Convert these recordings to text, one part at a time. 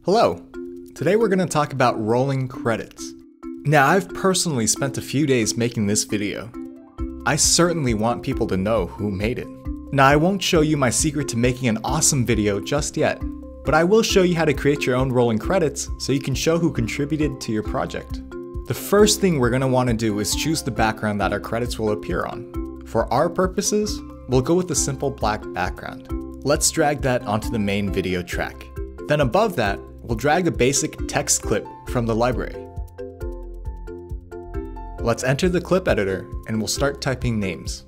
Hello! Today we're going to talk about rolling credits. Now, I've personally spent a few days making this video. I certainly want people to know who made it. Now, I won't show you my secret to making an awesome video just yet, but I will show you how to create your own rolling credits so you can show who contributed to your project. The first thing we're going to want to do is choose the background that our credits will appear on. For our purposes, we'll go with a simple black background. Let's drag that onto the main video track. Then above that, we'll drag a basic text clip from the library. Let's enter the clip editor and we'll start typing names.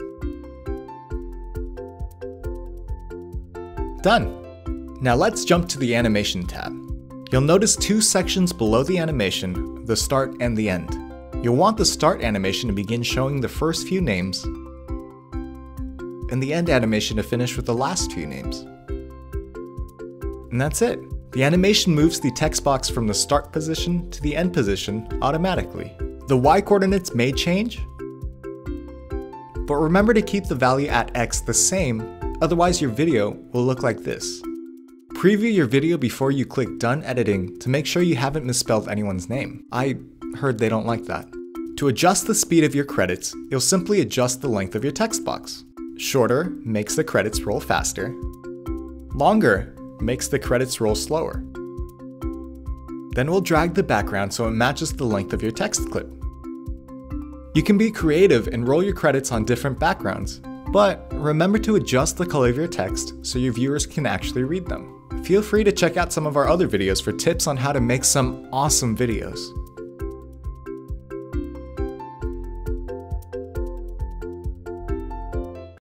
Done! Now let's jump to the animation tab. You'll notice two sections below the animation, the start and the end. You'll want the start animation to begin showing the first few names, and the end animation to finish with the last few names. And that's it. The animation moves the text box from the start position to the end position automatically. The Y coordinates may change, but remember to keep the value at X the same, otherwise your video will look like this. Preview your video before you click Done Editing to make sure you haven't misspelled anyone's name. I heard they don't like that. To adjust the speed of your credits, you'll simply adjust the length of your text box. Shorter makes the credits roll faster. Longer makes the credits roll slower. Then we'll drag the background so it matches the length of your text clip. You can be creative and roll your credits on different backgrounds, but remember to adjust the color of your text so your viewers can actually read them. Feel free to check out some of our other videos for tips on how to make some awesome videos.